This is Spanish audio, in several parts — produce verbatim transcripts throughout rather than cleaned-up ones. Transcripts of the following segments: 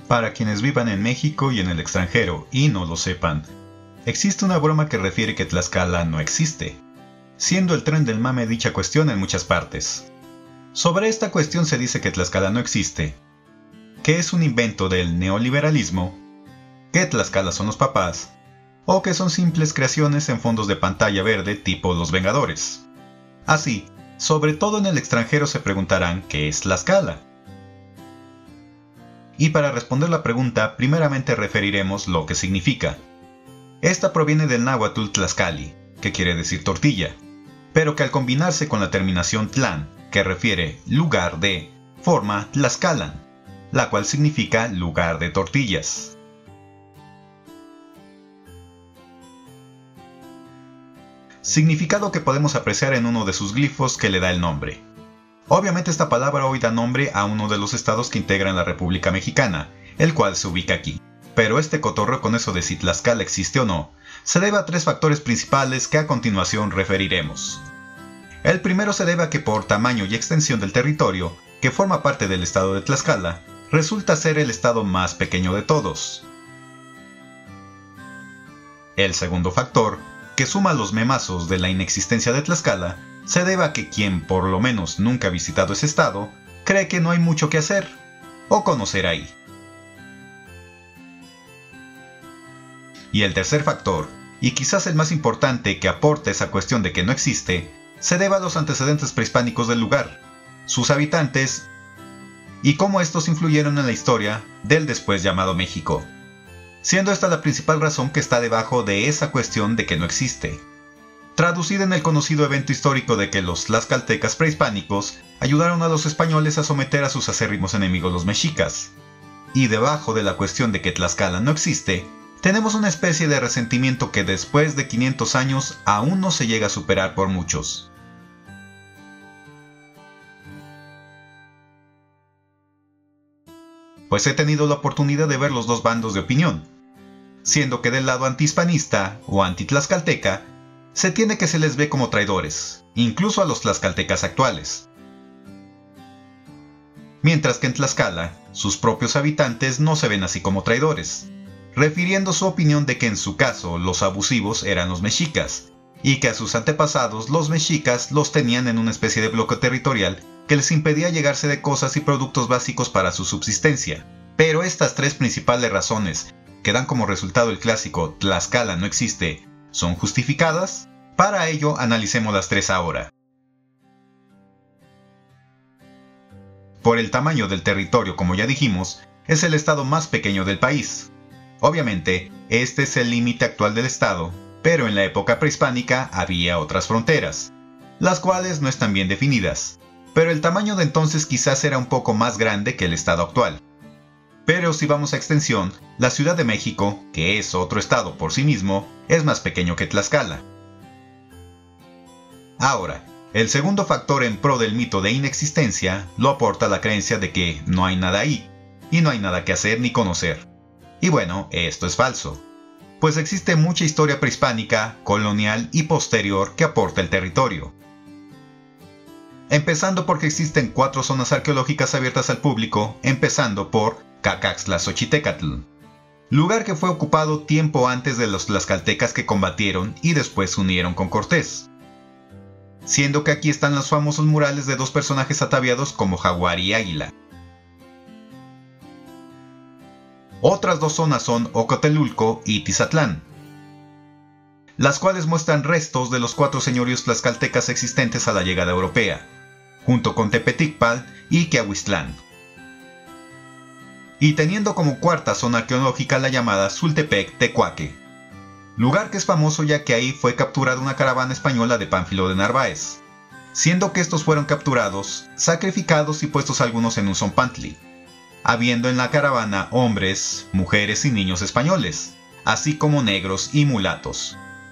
Para quienes vivan en México y en el extranjero y no lo sepan, existe una broma que refiere que Tlaxcala no existe, siendo el tren del mame dicha cuestión en muchas partes. Sobre esta cuestión se dice que Tlaxcala no existe, que es un invento del neoliberalismo, que Tlaxcala son los papás, o que son simples creaciones en fondos de pantalla verde tipo Los Vengadores. Así, sobre todo en el extranjero se preguntarán ¿qué es Tlaxcala? Y para responder la pregunta, primeramente referiremos lo que significa. Esta proviene del náhuatl Tlaxcali, que quiere decir tortilla, pero que al combinarse con la terminación tlan, que refiere lugar de, forma Tlaxcalan, la cual significa lugar de tortillas. Significado que podemos apreciar en uno de sus glifos que le da el nombre. Obviamente esta palabra hoy da nombre a uno de los estados que integran la República Mexicana, el cual se ubica aquí. Pero este cotorreo con eso de si Tlaxcala existe o no, se debe a tres factores principales que a continuación referiremos. El primero se debe a que por tamaño y extensión del territorio, que forma parte del estado de Tlaxcala, resulta ser el estado más pequeño de todos. El segundo factor, que suma los memazos de la inexistencia de Tlaxcala, se debe a que quien por lo menos nunca ha visitado ese estado, cree que no hay mucho que hacer o conocer ahí. Y el tercer factor, y quizás el más importante que aporta esa cuestión de que no existe, se debe a los antecedentes prehispánicos del lugar, sus habitantes y cómo estos influyeron en la historia del después llamado México, siendo esta la principal razón que está debajo de esa cuestión de que no existe. Traducida en el conocido evento histórico de que los tlaxcaltecas prehispánicos ayudaron a los españoles a someter a sus acérrimos enemigos los mexicas. Y debajo de la cuestión de que Tlaxcala no existe, tenemos una especie de resentimiento que después de quinientos años aún no se llega a superar por muchos. Pues he tenido la oportunidad de ver los dos bandos de opinión, siendo que del lado antihispanista o anti-tlaxcalteca, se tiene que se les ve como traidores, incluso a los tlaxcaltecas actuales. Mientras que en Tlaxcala, sus propios habitantes no se ven así como traidores, refiriendo su opinión de que en su caso los abusivos eran los mexicas, y que a sus antepasados los mexicas los tenían en una especie de bloque territorial que les impedía llegarse de cosas y productos básicos para su subsistencia. Pero estas tres principales razones, que dan como resultado el clásico Tlaxcala no existe, ¿son justificadas? Para ello, analicemos las tres ahora. Por el tamaño del territorio, como ya dijimos, es el estado más pequeño del país. Obviamente, este es el límite actual del estado, pero en la época prehispánica había otras fronteras, las cuales no están bien definidas, pero el tamaño de entonces quizás era un poco más grande que el estado actual. Pero si vamos a extensión, la Ciudad de México, que es otro estado por sí mismo, es más pequeño que Tlaxcala. Ahora, el segundo factor en pro del mito de inexistencia lo aporta la creencia de que no hay nada ahí, y no hay nada que hacer ni conocer. Y bueno, esto es falso, pues existe mucha historia prehispánica, colonial y posterior que aporta el territorio. Empezando porque existen cuatro zonas arqueológicas abiertas al público, empezando por Cacaxtla-Xochitecatl, lugar que fue ocupado tiempo antes de los tlaxcaltecas que combatieron y después se unieron con Cortés, siendo que aquí están los famosos murales de dos personajes ataviados como jaguar y águila. Otras dos zonas son Ocotelulco y Tizatlán, las cuales muestran restos de los cuatro señoríos tlaxcaltecas existentes a la llegada europea, junto con Tepeticpal y Quiahuiztlán. Y teniendo como cuarta zona arqueológica la llamada Sultepec-Tecuaque, lugar que es famoso ya que ahí fue capturada una caravana española de Pánfilo de Narváez, siendo que estos fueron capturados, sacrificados y puestos algunos en un zompantli, habiendo en la caravana hombres, mujeres y niños españoles, así como negros y mulatos.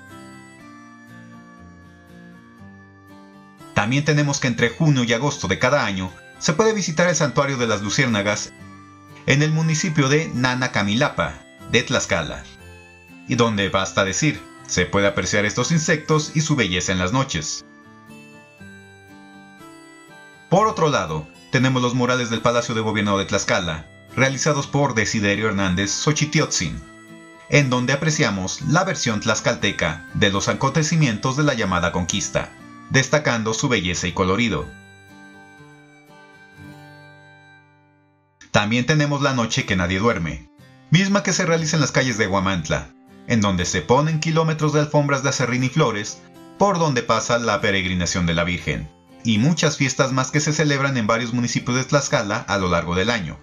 También tenemos que entre junio y agosto de cada año se puede visitar el Santuario de las Luciérnagas en el municipio de Nanacamilapa, de Tlaxcala, y donde basta decir, se puede apreciar estos insectos y su belleza en las noches. Por otro lado, tenemos los murales del Palacio de Gobierno de Tlaxcala, realizados por Desiderio Hernández Xochitiotzin, en donde apreciamos la versión tlaxcalteca de los acontecimientos de la llamada conquista, destacando su belleza y colorido. También tenemos La noche que nadie duerme, misma que se realiza en las calles de Huamantla, en donde se ponen kilómetros de alfombras de acerrín y flores por donde pasa la peregrinación de la Virgen, y muchas fiestas más que se celebran en varios municipios de Tlaxcala a lo largo del año.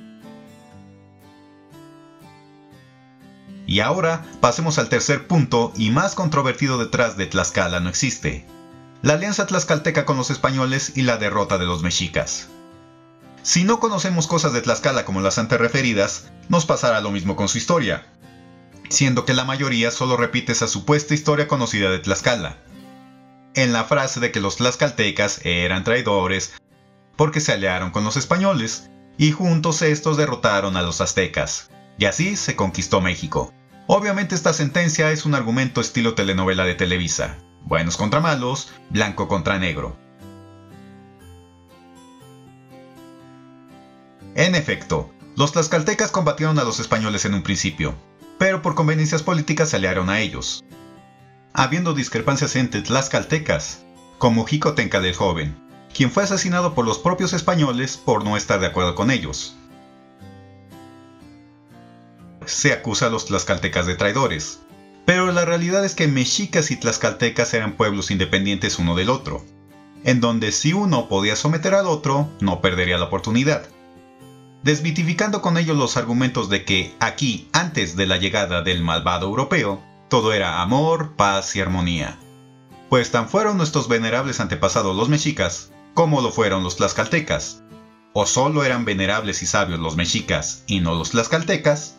Y ahora pasemos al tercer punto y más controvertido detrás de Tlaxcala no existe: la alianza tlaxcalteca con los españoles y la derrota de los mexicas. Si no conocemos cosas de Tlaxcala como las antes referidas, nos pasará lo mismo con su historia, siendo que la mayoría solo repite esa supuesta historia conocida de Tlaxcala, en la frase de que los tlaxcaltecas eran traidores porque se aliaron con los españoles y juntos estos derrotaron a los aztecas, y así se conquistó México. Obviamente esta sentencia es un argumento estilo telenovela de Televisa: buenos contra malos, blanco contra negro. En efecto, los tlaxcaltecas combatieron a los españoles en un principio, pero por conveniencias políticas se aliaron a ellos, habiendo discrepancias entre tlaxcaltecas, como Xicotenca del Joven, quien fue asesinado por los propios españoles por no estar de acuerdo con ellos. Se acusa a los tlaxcaltecas de traidores, pero la realidad es que mexicas y tlaxcaltecas eran pueblos independientes uno del otro, en donde si uno podía someter al otro, no perdería la oportunidad, desmitificando con ello los argumentos de que aquí, antes de la llegada del malvado europeo, todo era amor, paz y armonía. Pues tan fueron nuestros venerables antepasados los mexicas, como lo fueron los tlaxcaltecas. ¿O solo eran venerables y sabios los mexicas y no los tlaxcaltecas?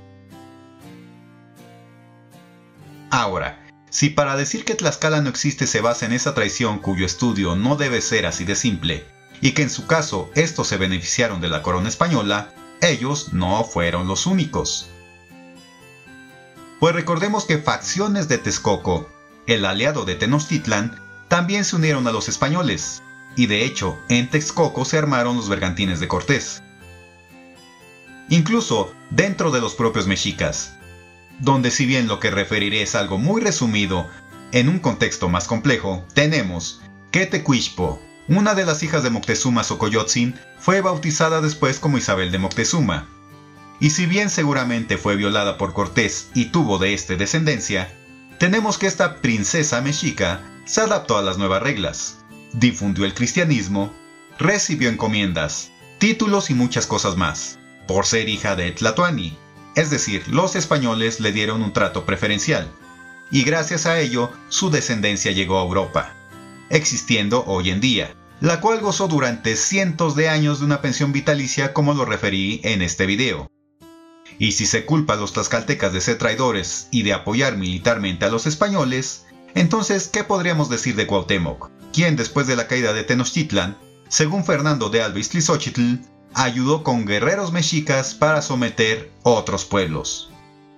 Ahora, si para decir que Tlaxcala no existe se basa en esa traición cuyo estudio no debe ser así de simple, y que en su caso estos se beneficiaron de la corona española, ellos no fueron los únicos. Pues recordemos que facciones de Texcoco, el aliado de Tenochtitlan, también se unieron a los españoles, y de hecho en Texcoco se armaron los bergantines de Cortés. Incluso dentro de los propios mexicas, donde si bien lo que referiré es algo muy resumido, en un contexto más complejo, tenemos que Tecuixpo, una de las hijas de Moctezuma Xocoyotzin, fue bautizada después como Isabel de Moctezuma. Y si bien seguramente fue violada por Cortés y tuvo de este descendencia, tenemos que esta princesa mexica se adaptó a las nuevas reglas, difundió el cristianismo, recibió encomiendas, títulos y muchas cosas más, por ser hija de Tlatoani, es decir, los españoles le dieron un trato preferencial, y gracias a ello su descendencia llegó a Europa, existiendo hoy en día, la cual gozó durante cientos de años de una pensión vitalicia como lo referí en este video. Y si se culpa a los tlaxcaltecas de ser traidores y de apoyar militarmente a los españoles, entonces ¿qué podríamos decir de Cuauhtémoc, quien después de la caída de Tenochtitlan, según Fernando de Alba Iztlizochitl, ayudó con guerreros mexicas para someter otros pueblos?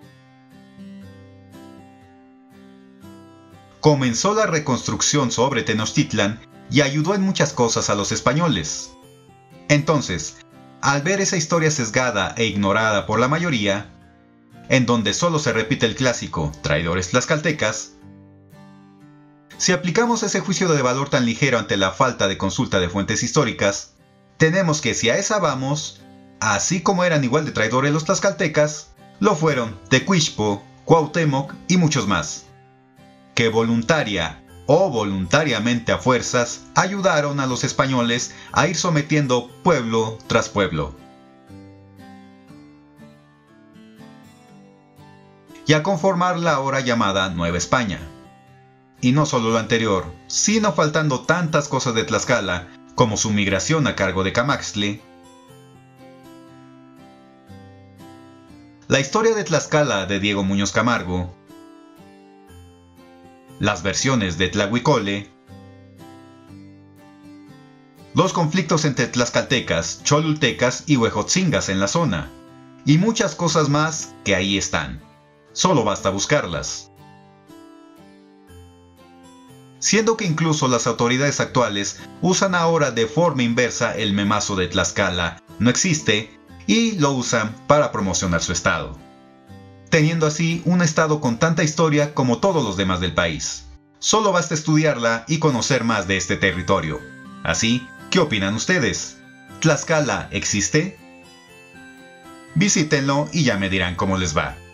Comenzó la reconstrucción sobre Tenochtitlan y ayudó en muchas cosas a los españoles. Entonces, al ver esa historia sesgada e ignorada por la mayoría, en donde solo se repite el clásico traidores tlaxcaltecas, si aplicamos ese juicio de valor tan ligero ante la falta de consulta de fuentes históricas, tenemos que si a esa vamos, así como eran igual de traidores los tlaxcaltecas, lo fueron Tecuixpo, Cuauhtémoc y muchos más, que voluntaria o voluntariamente a fuerzas ayudaron a los españoles a ir sometiendo pueblo tras pueblo, y a conformar la ahora llamada Nueva España. Y no solo lo anterior, sino faltando tantas cosas de Tlaxcala, como su migración a cargo de Camaxtli, la historia de Tlaxcala de Diego Muñoz Camargo, las versiones de Tlahuicole, los conflictos entre tlaxcaltecas, cholultecas y huejotzingas en la zona, y muchas cosas más que ahí están. Solo basta buscarlas. Siendo que incluso las autoridades actuales usan ahora de forma inversa el memazo de Tlaxcala no existe, y lo usan para promocionar su estado, teniendo así un estado con tanta historia como todos los demás del país. Solo basta estudiarla y conocer más de este territorio. Así, ¿qué opinan ustedes? ¿Tlaxcala existe? Visítenlo y ya me dirán cómo les va.